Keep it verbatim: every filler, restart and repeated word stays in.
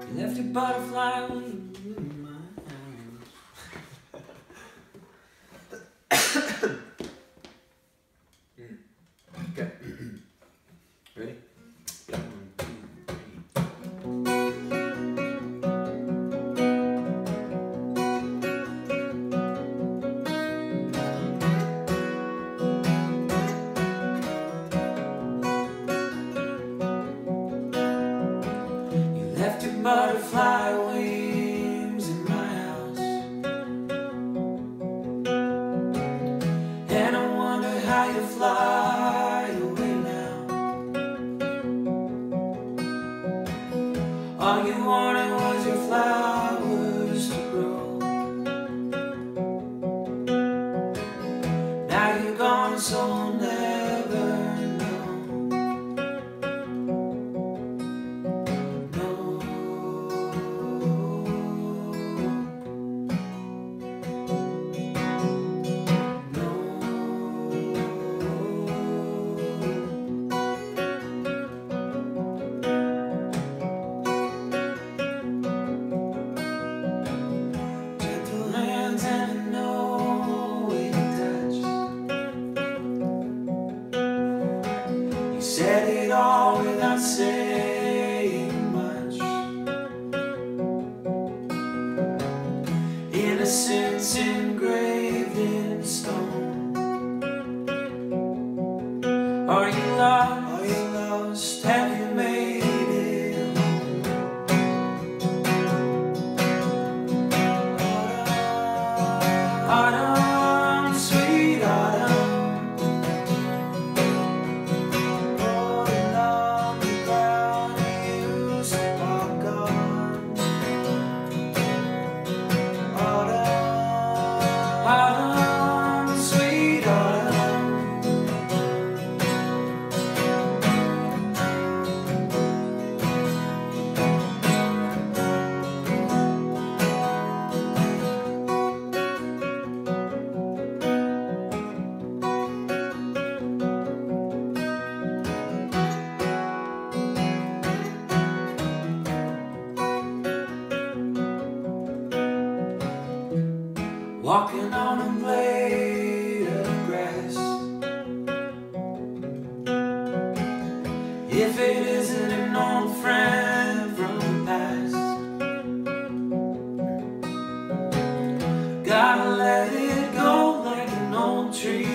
You left your butterfly wings in my house. Okay. Ready? One, two, three. You left your butterfly wings in my house, and I wonder how you fly away now. All you wanted was your flowers to grow. Now you're gone, so I'll never know. No. Gentle hands and a knowing touch. You said it all without saying much. Innocence engraved in stone. Are you lost? Are you lost? Have you made it home? Autumn, sweet autumn, rolling on the ground you used to walk on. Autumn, autumn, sweet autumn. Walking on a blade of grass. If it isn't an old friend from the past, gotta let it go like an old tree